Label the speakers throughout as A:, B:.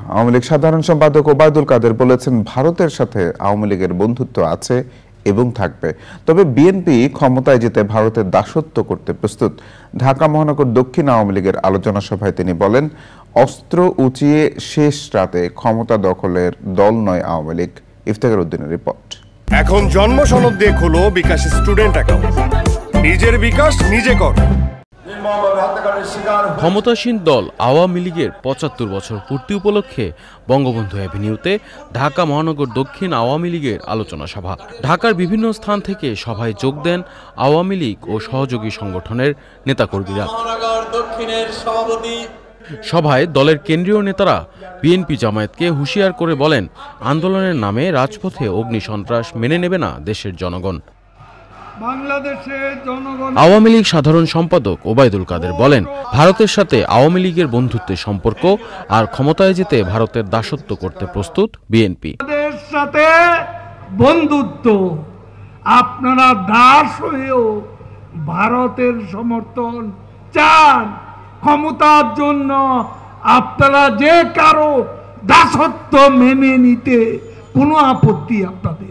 A: আওয়ামী লীগ সাধারণ সম্পাদক ওবায়দুল কাদের বলেছেন, ভারতের সাথে আওয়ামী লীগের বন্ধুত্ব আছে এবং থাকবে, তবে বিএনপি ক্ষমতায় যেতে ভারতের দাসত্ব করতে প্রস্তুত। ঢাকা মহানগর দক্ষিণ আওয়ামী লীগের আলোচনা সভায় তিনি বলেন, অস্ত্র উঁচিয়ে শেষ রাতে ক্ষমতা দখলের দল নয় আওয়ামী লীগ। ইফতেখার উদ্দিনের রিপোর্ট।
B: এখন জন্ম সনদ দিয়ে খোলো বিকাশ স্টুডেন্ট অ্যাকাউন্ট। নিজের বিকাশ নিজে কর।
C: ক্ষমতাসীন দল আওয়ামী লীগের ৭৫ বছর পূর্তি উপলক্ষে বঙ্গবন্ধু অ্যাভিনিউতে ঢাকা মহানগর দক্ষিণ আওয়ামী লীগের আলোচনা সভা। ঢাকার বিভিন্ন স্থান থেকে সভায় যোগ দেন আওয়ামী লীগ ও সহযোগী সংগঠনের নেতাকর্মীরা। সভায় দলের কেন্দ্রীয় নেতারা বিএনপি জামায়াতকে হুঁশিয়ার করে বলেন, আন্দোলনের নামে রাজপথে অগ্নিসন্ত্রাস মেনে নেবে না দেশের জনগণ। আওয়ামী লীগ সাধারণ সম্পাদক ওবায়দুল কাদের বলেন, ভারতের সাথে আওয়ামী লীগের বন্ধুত্বের সম্পর্ক আর ক্ষমতায় যেতে ভারতের দাসত্ব করতে প্রস্তুত বিএনপি।
D: সাথে বন্ধুত্ব, আপনারা দাস হয়েও ভারতের সমর্থন চান, ক্ষমতার জন্য আপনারা যে কারো দাসত্ব মেনে নিতে কোনো আপত্তি আপনাদের।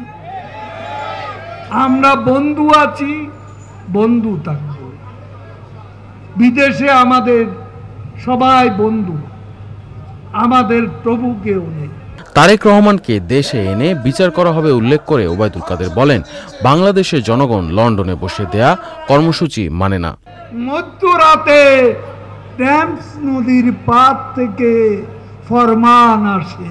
D: আমরা বন্ধু আছি, বন্ধু থাকব। বিদেশে আমাদের সবাই বন্ধু, আমাদের প্রভু কেউ নেই।
C: তারেক রহমানকে দেশে এনে বিচার করা হবে উল্লেখ করে ওবায়দুল কাদের বলেন, বাংলাদেশের জনগণ লন্ডনে বসে দেয়া কর্মসূচি মানে না।
D: মধ্যরাতে টেমস নদীর পার থেকে ফরমান আসে,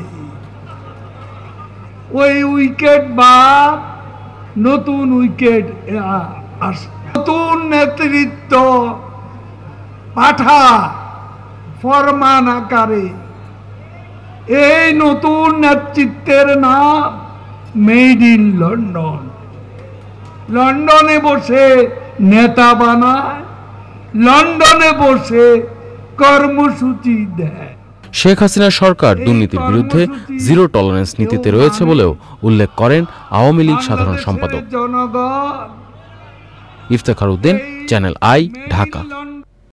D: ওই উইকেট বাদ নতুন উইকেট আসে, নতুন নেতৃত্ব পাঠা ফরমান আকারে। এই নতুন নেতৃত্বের নাম মেড ইন লন্ডন। লন্ডনে বসে নেতা বানায়, লন্ডনে বসে কর্মসূচি দেয়।
C: শেখ হাসিনার সরকার দুর্নীতির বিরুদ্ধে জিরো টলারেন্স নীতিতে রয়েছে বলেও উল্লেখ করেন আওয়ামী লীগ সাধারণ সম্পাদক। Iftekhar Uddin, Channel I, Dhaka.